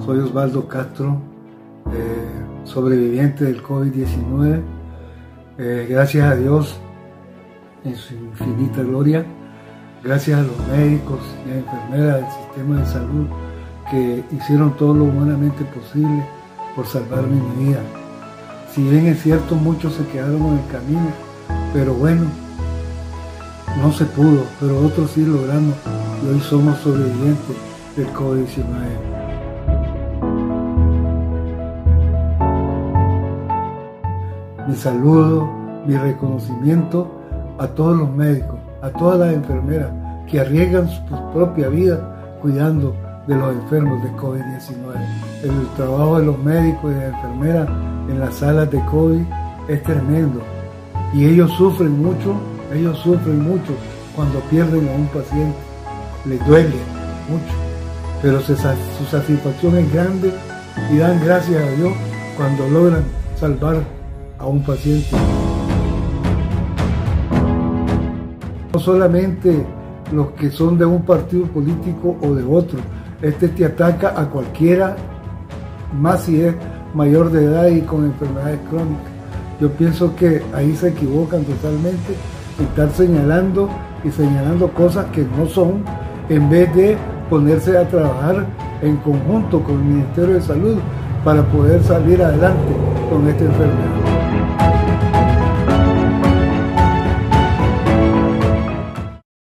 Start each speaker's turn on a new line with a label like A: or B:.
A: Soy Osvaldo Castro, sobreviviente del COVID-19. Gracias a Dios, en su infinita gloria, gracias a los médicos y a enfermeras del sistema de salud que hicieron todo lo humanamente posible por salvarme mi vida. Si bien es cierto, muchos se quedaron en el camino, pero bueno, no se pudo, pero otros sí logramos y hoy somos sobrevivientes del COVID-19. Mi saludo, mi reconocimiento a todos los médicos, a todas las enfermeras que arriesgan su propia vida cuidando de los enfermos de COVID-19. El trabajo de los médicos y de las enfermeras en las salas de COVID es tremendo y ellos sufren mucho cuando pierden a un paciente. Les duele mucho, pero su satisfacción es grande y dan gracias a Dios cuando logran salvar a un paciente. No solamente los que son de un partido político o de otro, este te ataca a cualquiera, más si es mayor de edad y con enfermedades crónicas. Yo pienso que ahí se equivocan totalmente en estar señalando cosas que no son, en vez de ponerse a trabajar en conjunto con el Ministerio de Salud para poder salir adelante con esta enfermedad.